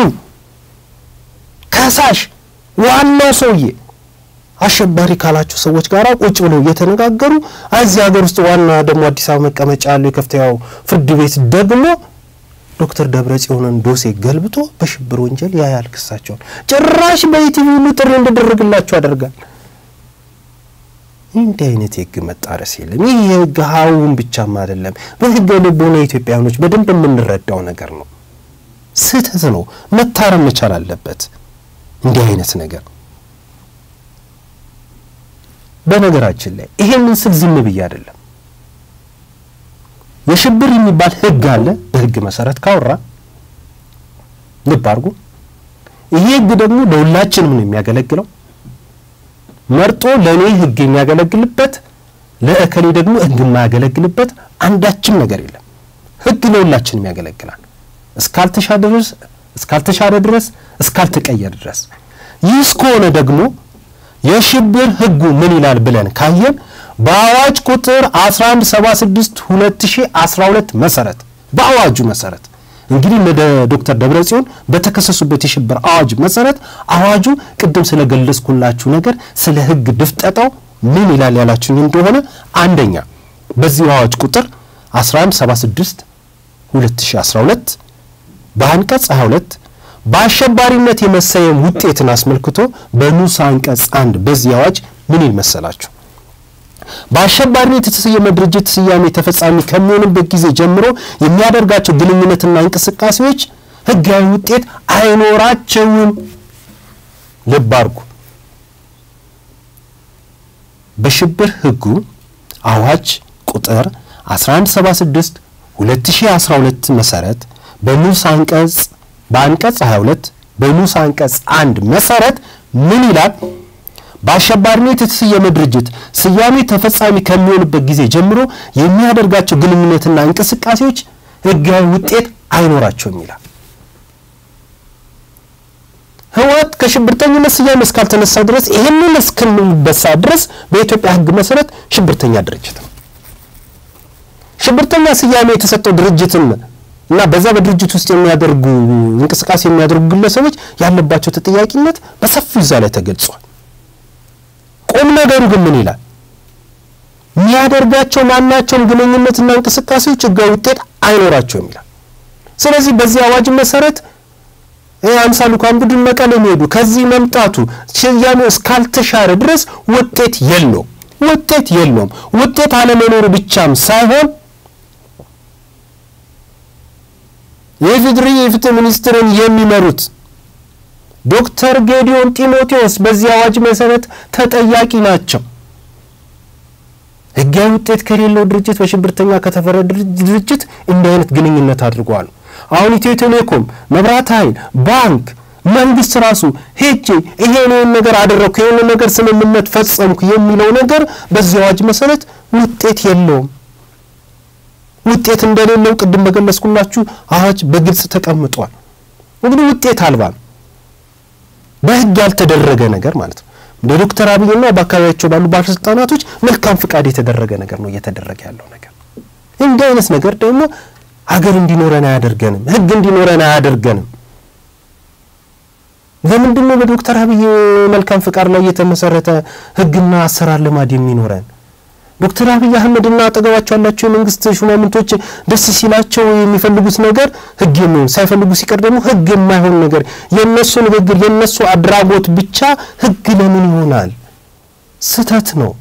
ከሳሽ ዋናው ሰውዬ አሸባሪ ካላችሁ ሰዎች ጋር ቁጭ ብለው እየተነጋገሩ እዚህ ሀገር ውስጥ ዋና ደግሞ አዲስ አበባ መቀመጫ ያለው የከፍተኛው ፍርድ ቤት ደግሞ ዶክተር ደብረጽዮንን ዶሴ ገልብጦ በሽብር ወንጀል ያያል ክሳቸው ጭራሽ በኢቲቪ ሁሉ ጥሪ እንደደረገላቸው ያደርጋል እንዴ አይነት ህግ መጣረስ የለም ይሄ ጋውን ብቻም አይደለም በህገ ልቦና ኢትዮጵያኖች በደንብ የምንረዳው ነገር ነው ስህተት ነው መታረም መቻል አለበት እንዴ አይነት ነገር በነገራችን ላይ ይሄንን ስል ዝም ብዬ አይደለም የሽብር የሚባል ህግ አለ በህግ መሰረት ካወራ ልብ አድርጉ ይሄ ህግ ደግሞ ለሁላችንም ነው የሚያገለግለው መርጦ ለኔ ህግ የሚያገለግልበት ለእከሌ ደግሞ ህግ የማያገለግልበት አንዳችም ነገር የለም ህግ ለሁላችንም ያገለግላል እስካልተሻረ ድረስ እስካልተቀየረ ድረስ ይህስ ከሆነ ደግሞ የሽብር ህጉ ምን ይላል ብለን ካየን በአዋጅ ቁጥር 1176 2012 መሰረት በአዋጁ መሰረት እንግዲህ ለዶክተር ደብረጽዮን በተከሰሱበት የሽብር አዋጅ መሰረት አዋጁ ቅድም ስለገለጽኩላችሁ ነገር ስለ ህግ ድፍጠጣው ምን ይላል ያላችሁ እንደሆነ አንደኛ በዚህ አዋጅ ቁጥር 1176 2012 በአንቀጽ 22 በአሸባሪነት የመሰየም ውጤትን አስመልክቶ በንዑስ አንቀጽ 1 በዚህ አዋጅ ምን ይመስላችሁ በአሸባሪነት የተሰየመ ድርጅት ስያሜ ተፈጻሚ ከሚሆንበት ጊዜ ጀምሮ የሚያደርጋቸው ግንኙነትና እንቅስቃሴዎች ህጋዊ ውጤት አይኖራቸውም ለባርኩ በሽብር ህጉ አዋጅ ቁጥር 1176 2012 መሰረት በንዑስ አንቀጽ በአንቀጽ 22 በንዑስ አንቀጽ 1 መሰረት ምን ይላል በአሸባሪነት የተሰየመ ድርጅት ስያሜ ተፈጻሚ ከሚሆንበት ጊዜ ጀምሮ የሚያደርጋቸው ግንኙነትና እንቅስቃሴዎች ህጋዊ ውጤት አይኖራቸውም ይላል ህወሓት ከሽብርተኝነት ስያሜ እስካልተነሳ ድረስ ይሄንን እስከምንበሳ ድረስ በኢትዮጵያ ህግ መሰረት ሽብርተኛ ድርጅት ነው ሽብርተኛ ስያሜ የተሰጠው ድርጅትን እና በዛ በድርጅት ውስጥ የሚያደርጉ እንቅስቃሴ የሚያደርጉ ግለሰቦች ያለባቸው ተጠያቂነት በሰፊው እዛ ላይ ተገልጿል ቆም ነገሩ ግን ምን ይላል የሚያደርጋቸው ማናቸውም ግንኙነትና እንቅስቃሴዎች ህጋዊ ውጤት አይኖራቸውም ይላል ስለዚህ በዚህ አዋጅ መሰረት አምሳሉ ካምቡድን መቀሌ ሄዱ ከዚህ መምጣቱ ስያሜው እስካልተሻረ ድረስ ውጤት የለውም ውጤት አለመኖሩ ብቻም ሳይሆን የፍትህ ሚኒስትርን የሚመሩት ዶክተር ጌዲዮን ጢሞቴዎስ በዚህ አዋጅ መሰረት ተጠያቂ ናቸው ህጋዊ ውጤት ከሌለው ድርጅት በሽብርተኛ ከተፈረደ ድርጅት እንደ አይነት ግንኙነት አድርጓል አሁን ኢትዮ ቴሌኮም መብራት ኃይል ባንክ መንግስት ራሱ ሄጄ ይሄንን ነገር አደረኩ ይሄንን ነገር ስምምነት ፈጸምኩ የሚለው ነገር በዚህ አዋጅ መሰረት ውጤት የለውም ውጤት እንደሌለው ቅድም በገለጽኩላችሁ አዋጅ በግልጽ ተቀምጧል እንግዲህ ውጤት አልባ በህግ ያልተደረገ ነገር ማለት ነው ለዶክተር አብይና በአካባቢያቸው ባሉ ባለስልጣናቶች መልካም ፍቃድ የተደረገ ነገር ነው እየተደረገ ያለው ነገር እንደ አይነት ነገር ደግሞ ሀገር እንዲኖረን አያደርገንም ህግ እንዲኖረን አያደርገንም ለምንድነው በዶክተር አብይ መልካም ፍቃድ ላይ የተመሰረተ ህግና አሰራር ልማድ የሚኖረን ዶክተር አብይ አህመድና አጠገባቸው ያላቸው መንግስት ሹማምንቶች ደስ ሲላቸው የሚፈልጉት ነገር ህግ ነው ሳይፈልጉ ሲቀር ደግሞ ህግ የማይሆን ነገር የነሱ ንግግር የነሱ አድራጎት ብቻ ህግ ለምን ይሆናል ስህተት ነው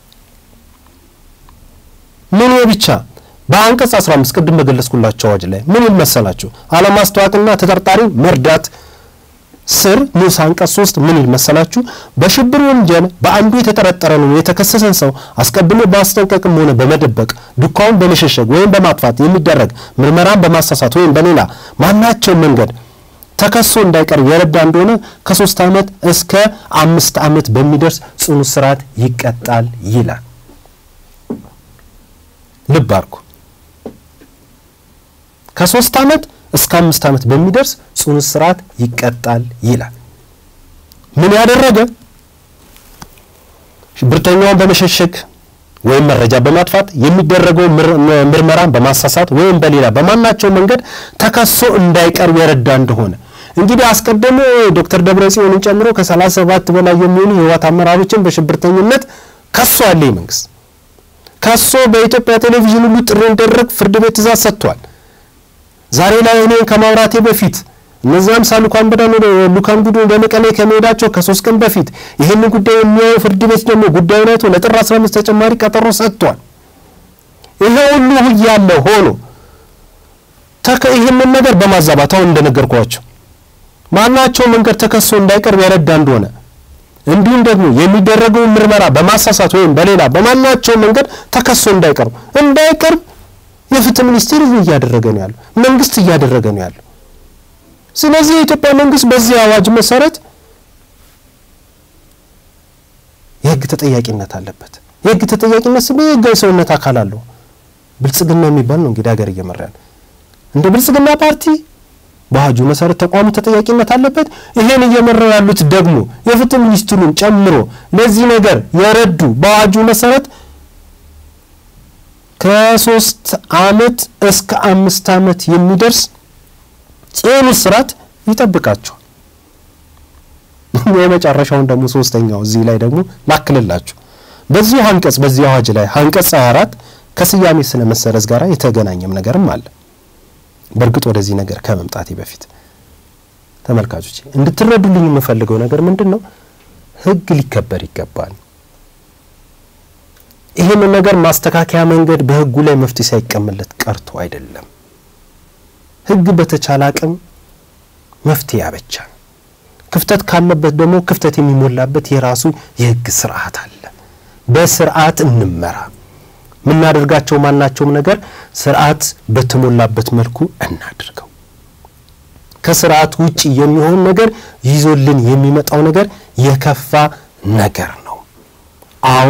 ምን ብቻ በአንቀጽ 15 ቅድም በገለጽኩላችሁ አዋጅ ላይ ምን ይመስላችሁ አለማስተዋወቅና ተጠርጣሪ መርዳት ስር ንዑስ አንቀጽ 3 ምን ይመስላችሁ በሽብር ወንጀል በአንዱ የተጠረጠረ ነው የተከሰሰን ሰው አስቀድሞ በማስጠንቀቅም ሆነ በመደበቅ ዱካውን በመሸሸግ ወይም በማጥፋት የሚደረግ ምርመራን በማሳሳት ወይም በሌላ ማናቸው መንገድ ተከሶ እንዳይቀር የረዳ እንደሆነ ከ3 አመት እስከ 5 አመት በሚደርስ ጽኑ እስራት ይቀጣል ይላል ልባርኩ ከ3 አመት እስከ 5 አመት በሚደርስ ጽኑ እስራት ይቀጣል ይላል ምን ያደረገ ሽብርተኛውን በመሸሸግ ወይም መረጃ በማጥፋት የሚደረገው ምርመራን በማሳሳት ወይም በሌላ በማናቸው መንገድ ተከሶ እንዳይቀርብ የረዳ እንደሆነ እንግዲህ አስቀድሞ ዶክተር ደብረጽዮንን ጨምሮ ከ37 በላይ የሚሆኑ የህወሓት አመራሮችን በሽብርተኝነት ከሷል መንግስት ከሶ በኢትዮጵያ ቴሌቪዥን ሁሉ ጥሪ እንደረክ ፍርድ ቤት ትእዛዝ ሰጥቷል ዛሬ ላይ እኔ ከማውራቴ በፊት እነዛም ሳሉካን በዳኑ ሉካን ጉዱ በመቀሌ ከመሄዳቸው ከ3 ቀን በፊት ይሄን ጉዳይ የሚያየው ፍርድ ቤት ደግሞ ጉዳዩን አይቶ ለጥር 15 ተጨማሪ ቀጠሮ ሰጥቷል ይሄ ሁሉ ያለ ሆኖ ይሄን ነገር በማዛባታው እንደነገርኳቸው ማናቸው መንገድ ተከሶ እንዳይቀርብ ያረዳ እንደሆነ እንዲሁም ደግሞ የሚደረገው ምርመራ በማሳሳት ወይም በሌላ በማናቸው መንገድ ተከሶ እንዳይቀርብ የፍትህ ሚኒስቴር እያደረገ ነው ያለው መንግስት እያደረገ ነው ያለው ስለዚህ የኢትዮጵያ መንግስት በዚህ አዋጅ መሰረት የህግ ተጠያቂነት አለበት የህግ ተጠያቂነት በህግ ሰውነት አካል አለው ብልጽግና የሚባል ነው እንግዲህ ሀገር እየመራል እንደ ብልጽግና ፓርቲ በአዋጁ መሰረት ተቋሙ ተጠያቂነት አለበት ይሄን እየመራው ያሉት ደግሞ የፍትህ ሚኒስትሩን ጨምሮ ለዚህ ነገር የረዱ በአዋጁ መሰረት ከ3 አመት እስከ 5 አመት የሚደርስ ጽኑ ስራት ይጠብቃቸው የመጨረሻውን ደግሞ ሶስተኛው እዚህ ላይ ደግሞ ላክልላችሁ በዚህ አንቀጽ በዚህ አዋጅ ላይ አንቀጽ 24 ከስያሜ ስለ መሰረዝ ጋራ የተገናኘም ነገርም አለ በርግጥ ወደዚህ ነገር ከመምጣቴ በፊት ተመልካቾች እንድትረዱልኝ የምፈልገው ነገር ምንድነው ህግ ሊከበር ይገባል ይሄን ነገር ማስተካከያ መንገድ በህጉ ላይ መፍትሄ ሳይቀመጥለት ቀርቶ አይደለም ህግ በተቻለ አቅም መፍትሄ ያበቻል ክፍተት ካለበት ደግሞ ክፍተት የሚሞላበት የራሱ የህግ ስርዓት አለ በስርዓት እንመራ ምናደርጋቸው ማናቸውም ነገር ስርዓት በተሞላበት መልኩ እናድርገው ከስርዓት ውጪ የሚሆን ነገር ይዞልን የሚመጣው ነገር የከፋ ነገር ነው አዎ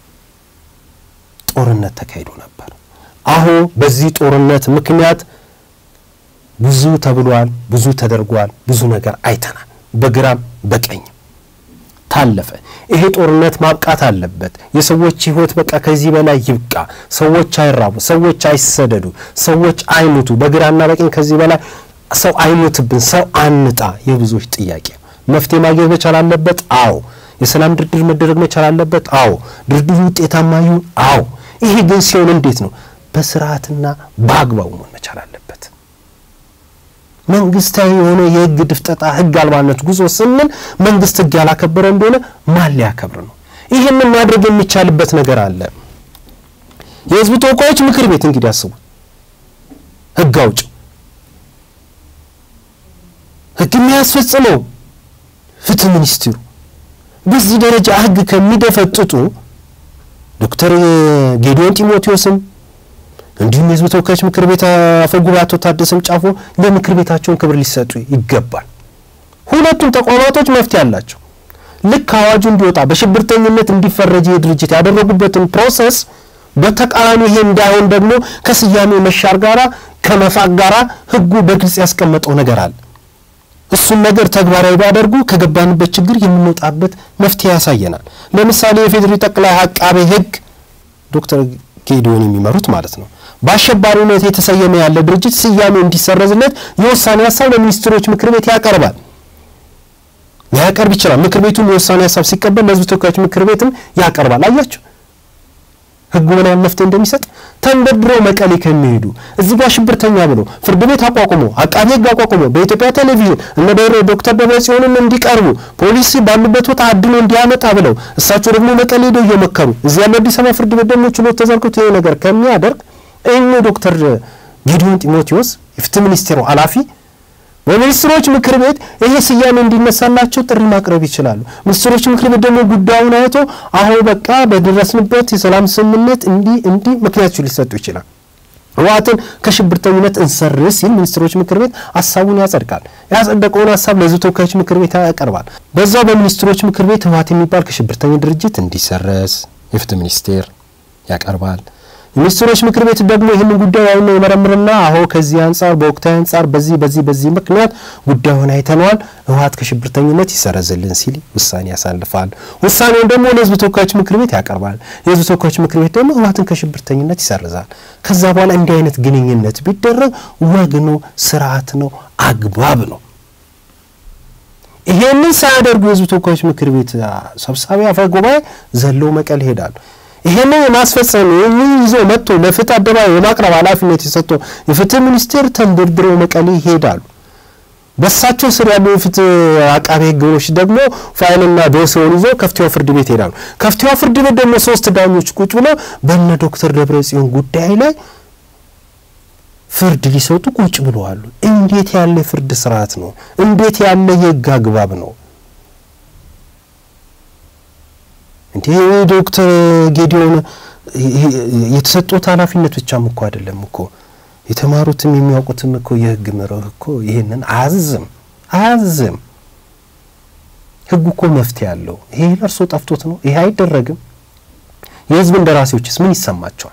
ጦርነት ተካሂዶ ነበር አዎ በዚህ ጦርነት ምክንያት ብዙ ተብሏል ብዙ ተደርጓል ብዙ ነገር አይተናል በግራም በቀኝ ታለፈ ይሄ ጦርነት ማብቃት አለበት የሰዎች ህይወት በቃ ከዚህ በላይ ይብቃ ሰዎች አይራቡ ሰዎች አይሰደዱ ሰዎች አይሞቱ በግራና በቀኝ ከዚህ በላይ ሰው አይሞትብን ሰው አንጣ የብዙዎች ጥያቄ መፍትሄ ማግኘት መቻል አለበት አዎ የሰላም ድርድር መደረግ መቻል አለበት አዎ ድርድሩ ውጤታማ ይሁን አዎ ይሄ ግን ሲሆን እንዴት ነው በስርዓትና በአግባቡ መቻል አለበት መንግስታዊ የሆነ የህግ ድፍጠጣ ህግ አልባነት ጉዞ ስንል መንግስት ህግ ያላከበረ እንደሆነ ማን ሊያከብር ነው ይሄን ማድረግ የሚቻልበት ነገር አለ የህዝብ ተወካዮች ምክር ቤት እንግዲህ አስቡ ህግ አውጭ ህግ የሚያስፈጽመው ፍትህ ሚኒስትሩ በዚህ ደረጃ ህግ ከሚደፈጥጡ ዶክተር ጌዲዮን ጢሞቴዎስም እንዲሁም የህዝብ ተወካዮች ምክር ቤት አፈጉባኤ አቶ ታደሰም ጫፎ ለምክር ቤታቸውን ክብር ሊሰጡ ይገባል ሁለቱም ተቋማቶች መፍትሄ አላቸው ልክ አዋጁ እንዲወጣ በሽብርተኝነት እንዲፈረጅ የድርጅት ያደረጉበትን ፕሮሰስ በተቃራኒ ይሄ እንዳይሆን ደግሞ ከስያሜ መሻር ጋራ ከመፋቅ ጋራ ህጉ በግልጽ ያስቀመጠው ነገር አለ እሱን ነገር ተግባራዊ ባደርጉ ከገባንበት ችግር የምንወጣበት መፍትሄ ያሳየናል ለምሳሌ የፌደራል ጠቅላይ አቃቤ ህግ ዶክተር ጌዲዮን የሚመሩት ማለት ነው በአሸባሪነት የተሰየመ ያለ ድርጅት ስያሜ እንዲሰረዝለት የውሳኔ ሐሳብ ለሚኒስትሮች ምክር ቤት ያቀርባል ይችላል ምክር ቤቱ የውሳኔ ሐሳብ ሲቀበል ለህዝብ ተወካዮች ምክር ቤትም ያቀርባል አያችሁ ህጉ ምን አይነት መፍትሄ እንደሚሰጥ ተንደድሮ መቀሌ ከሚሄዱ እዚህ ጋር ሽብርተኛ ብሎ ፍርድ ቤት አቋቁሞ አቃቤ ህግ አቋቁሞ በኢትዮጵያ ቴሌቪዥን እነ ዶክተር ደብረጽዮንን እንዲቀርቡ ፖሊስ ባሉበት ቦታ አድኖ እንዲያመጣ ብለው እሳቸው ደግሞ መቀሌ ሄደው እየመከሩ እዚህ ያለው አዲስ አበባ ፍርድ ቤት ደግሞ ችሎት ተዘርግቶ ይሄ ነገር ከሚያደርግ እነ ዶክተር ጌዲዮን ጢሞቴዎስ የፍትህ ሚኒስቴሩ ኃላፊ በሚኒስትሮች ምክር ቤት ይሄ ስያሜ እንዲነሳላቸው ጥሪ ማቅረብ ይችላሉ ሚኒስትሮች ምክር ቤት ደግሞ ጉዳዩን አይቶ አሁን በቃ በደረስንበት የሰላም ስምምነት እንዲ ምክንያት ሊሰጡ ይችላል ህወሓትን ከሽብርተኝነት እንሰርዝ ሲል ሚኒስትሮች ምክር ቤት ሐሳቡን ያጸድቃል ያጸደቀውን ሐሳብ ለህዝብ ተወካዮች ምክር ቤት ያቀርባል በዛው በሚኒስትሮች ምክር ቤት ህወሓት የሚባል ከሽብርተኛ ድርጅት እንዲሰረዝ የፍትህ ሚኒስቴር ያቀርባል ሚኒስትሮች ምክር ቤት ደግሞ ይህንን ጉዳይ አሁን ይመረምርና አሁ ከዚህ አንፃር በወቅታዊ አንፃር በዚህ ምክንያት ጉዳዩን አይተናል ህወሓት ከሽብርተኝነት ይሰረዝልን ሲል ውሳኔ ያሳልፋል ውሳኔውን ደግሞ ለህዝብ ተወካዮች ምክር ቤት ያቀርባል የህዝብ ተወካዮች ምክር ቤት ደግሞ ህወሓትን ከሽብርተኝነት ይሰርዛል ከዛ በኋላ እንዲህ አይነት ግንኙነት ቢደረግ ወግ ነው ስርዓት ነው አግባብ ነው ይሄንን ሳያደርጉ የህዝብ ተወካዮች ምክር ቤት ሰብሳቢ አፈ ጉባኤ ዘለው መቀሌ ሄዳሉ ይሄንን ማስፈጸም ይዞ መጥቶ ለፍትህ አደባባይ የማቅረብ ኃላፊነት የሰጠው የፍትህ ሚኒስቴር ተንደርድረው መቀሌ ይሄዳሉ በሳቸው ስር ያሉ የፍትህ አቃቤ ህጎች ደግሞ ፋይልና ዶሴውን ይዞ ከፍተኛው ፍርድ ቤት ይሄዳሉ ከፍተኛው ፍርድ ቤት ደግሞ 3 ዳኞች ቁጭ ብለው በእነ ዶክተር ደብረጽዮን ጉዳይ ላይ ፍርድ ሊሰጡ ቁጭ ብለዋል እንዴት ያለ ፍርድ ስርዓት ነው እንዴት ያለ የህግ አግባብ ነው እንዴ ዶክተር ጌዲዮን የተሰጡት ኃላፊነት ብቻም እኮ አይደለም እኮ የተማሩትም የሚያውቁትም እኮ የህግ መርህ እኮ ይሄንን አዝም ህጉ እኮ መፍትሄ ያለው ይሄ ለርሶ ጠፍቶት ነው ይሄ አይደረግም የህዝብ እንደራሴዎችስ ምን ይሰማቸዋል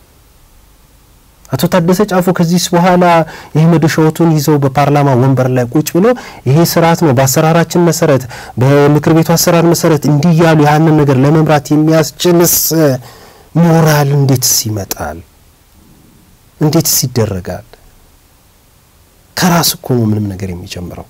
አቶ ታደሰ ጫፎ ከዚህ በኋላ የህመድ ሾቱን ይዘው በፓርላማ ወንበር ላይ ቁጭ ብሎ ይሄ ስርዓት ነው በአሰራራችን መሰረት በምክር ቤቱ አሰራር መሰረት እንዲያሉ ያንን ነገር ለመምራት የሚያስችልስ ሞራል እንዴትስ ይመጣል እንዴትስ ይደረጋል ከራስ እኮ ነው ምንም ነገር የሚጀምረው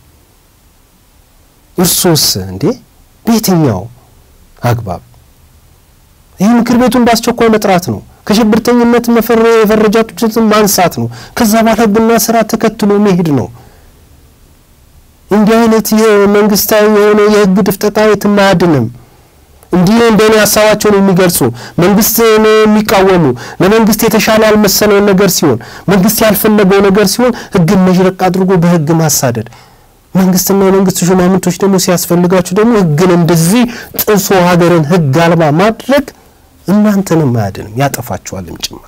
እርሱስ እንዴ በየትኛው አግባብ ይሄ ምክር ቤቱን ባስቸኳይ መጥራት ነው ከሽብርተኝነት መፈረጃቶችን ማንሳት ነው ከዛ በኋላ ግና ስራ ተከትሎ መሄድ ነው እንዲህ አይነት የመንግስታዊ የሆነ የህግ ድፍጠታ የትማድንም እንዲህ እንደኔ ሐሳባቸውን የሚገልጹ መንግስትን የሚቃወሙ ለመንግስት የተሻለ ያልመሰለው ነገር ሲሆን መንግስት ያልፈለገው ነገር ሲሆን ህግን መጅረቅ አድርጎ በህግ ማሳደድ መንግስትና የመንግስት ሹማምንቶች ደግሞ ሲያስፈልጋቸው ደግሞ ህግን እንደዚህ ጥሶ ሀገርን ህግ አልባ ማድረግ እናንተንም ማያድንም ያጠፋችኋልም ጭምር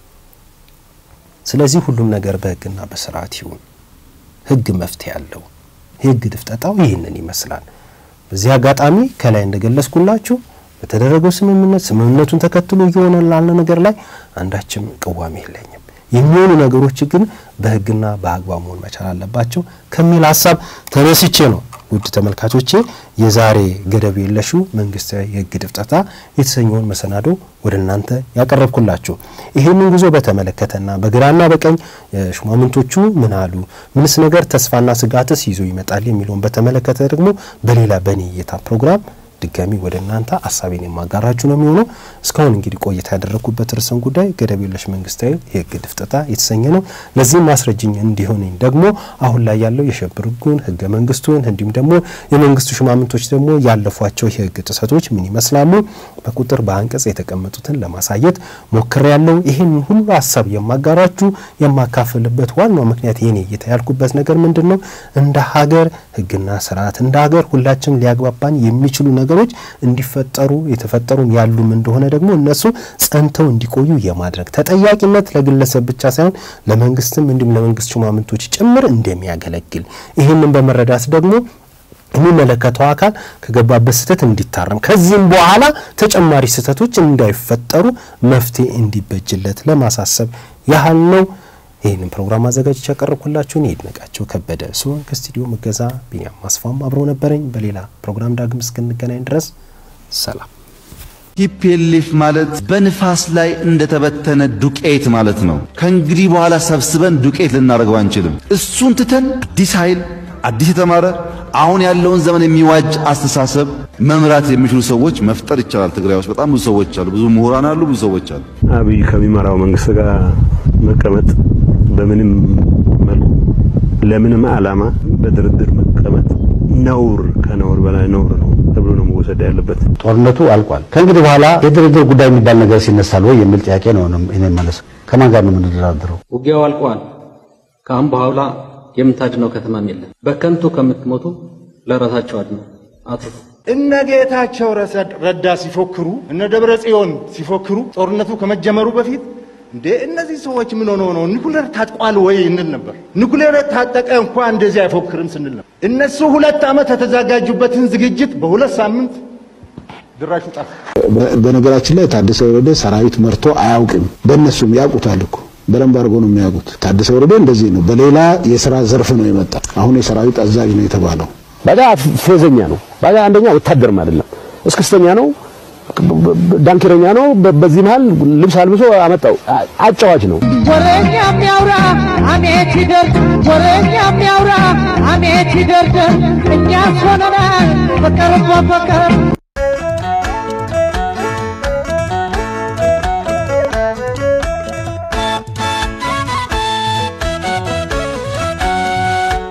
ስለዚህ ሁሉም ነገር በህግና በስርዓት ይሁን ህግ መፍትሄ ያለው ህግ ድፍጠታው ይሄንን ይመስላል በዚህ አጋጣሚ ከላይ እንደገለጽኩላችሁ በተደረገው ስምምነቱን ተከትሎ ይሆናል ነገር ላይ አንዳችም ቅዋሜ የለኝም የሚሆኑ ነገሮች ግን በህግና በአግባብ መሆን መቻል አለባቸው ከሚል ሐሳብ ተነስቼ ነው ውድ ተመልካቾቼ የዛሬ ገደብ የለሹ መንግስታዊ የህግ ድፍጠታ የተሰኘውን መሰናዶ ወደናንተ ያቀርብኩላችሁ ይሄንን ጉዞ በተመለከተና በግራና በቀኝ ሹማምንቶቹ ምን አሉ ምንስ ነገር ተስፋና ስጋትስ ይዞ ይመጣል የሚሉን በተመለከተ ደግሞ በሌላ በኒየታ ፕሮግራም ድጋሚ ወደናንተ ሐሳቤን የማጋራችሁ ነው የሚሆነው እስካሁን እንግዲህ ቆይታ ያደረኩበት ርዕሰን ጉዳይ ገደብ የለሽ መንግስታዊ የህግ ድፍጠታ የተሰኘ ነው ለዚህ ማስረጃኝ እንዲሆን ደግሞ አሁን ላይ ያለው የሽብር ህጉን ህገ መንግስቱን እንዲሁም ደግሞ የመንግስቱ ሹማምንቶች ደግሞ ያለፏቸው የህግ ጥሰቶች ምን ይመስላሉ በቁጥር በአንቀጽ የተቀመጡትን ለማሳየት ሞክሬያለሁ ይሄን ሁሉ ሐሳብ የማጋራችሁ የማካፈልበት ዋናው ምክንያት የኔ እየታያልኩበት ነገር ምንድነው እንደ ሀገር ህግና ስርዓት እንደ ሀገር ሁላችንም ሊያግባባን የሚችሉ ነገሮች እንዲፈጠሩ የተፈጠሩም ያሉም እንደሆነ ደግሞ እነሱ ጸንተው እንዲቆዩ የማድረግ ተጠያቂነት ለግለሰብ ብቻ ሳይሆን ለመንግስትም እንዲሁም ለመንግስት ሹማምንቶች ጭምር እንደሚያገለግል ይሄንን በመረዳት ደግሞ የሚመለከተው አካል ከገባበት ስህተት እንዲታረም ከዚህም በኋላ ተጨማሪ ስህተቶች እንዳይፈጠሩ መፍትሄ እንዲበጅለት ለማሳሰብ ያህል ነው ይሄንን ፕሮግራም አዘጋጅቼ ያቀርብኩላችሁ ነው ይድነቃቸው ከበደ ሶን ከስቱዲዮ መገዛ ቢኒያም ማስፋም አብሮ ነበርኝ በሌላ ፕሮግራም ዳግም እስክንገናኝ ድረስ ሰላም ቲፒኤልኤፍ ማለት በንፋስ ላይ እንደተበተነ ዱቄት ማለት ነው ከእንግዲህ በኋላ ሰብስበን ዱቄት ልናደርገው አንችልም እሱን ትተን አዲስ ኃይል አዲስ የተማረ አሁን ያለውን ዘመን የሚዋጅ አስተሳሰብ መምራት የሚችሉ ሰዎች መፍጠር ይቻላል ትግራይ ውስጥ በጣም ብዙ ሰዎች አሉ ብዙ ምሁራን አሉ ብዙ ሰዎች አሉ አብይ ከሚመራው መንግስት ጋር መቀመጥ በምንም መልኩ ለምንም ዓላማ በድርድር መቀመጥ ነውር ከነውር በላይ ነውር ነው ተብሎ ነው መወሰድ ያለበት ጦርነቱ አልቋል ከእንግዲህ በኋላ የድርድር ጉዳይ የሚባል ነገር ሲነሳል ወይ የሚል ጥያቄ ነው እኔ ማለት ከማን ጋር ነው የምንደራደረው ውጊያው አልቋል ካም በኋላ የምታድነው ከተማም የለም በከንቱ ከምትሞቱ ለራሳቸው አድነው አጥፉ እነ ጌታቸው ረዳ ሲፎክሩ እነ ደብረጽዮን ሲፎክሩ ጦርነቱ ከመጀመሩ በፊት እንዴ እነዚህ ሰዎች ምን ሆነው ነው ኒኩሌር ታጥቋል ወይ እንል ነበር ኒኩሌር ታጠቀ እንኳን እንደዚህ አይፎክርም ስንል ነበር እነሱ 2 አመት ተዘጋጁበትን ዝግጅት በ2 ሳምንት ድራሹ ጠፋ። በነገራችን ላይ ታደሰ ወረደ ሰራዊት መርቶ አያውቅም። በእነሱም ያውቁታል እኮ በደንብ አድርጎ ነው የሚያውቁት። ታደሰ ወረደ እንደዚህ ነው። በሌላ የሥራ ዘርፍ ነው የመጣ። አሁን የሰራዊት አዛዥ ነው የተባለው። ባዳ ፌዘኛ ነው። ባዳ አንደኛ ወታደርም አይደለም፣ እስክስተኛ ነው፣ ዳንኪረኛ ነው። በዚህ መሃል ልብስ አልብሶ አመጣው። አጫዋች ነው። ወረኛ የሚያወራ አሜት ይደርድ፣ ወረኛ የሚያወራ አሜት ይደርድ። እኛ ሆነናል ፍቅር በፍቅር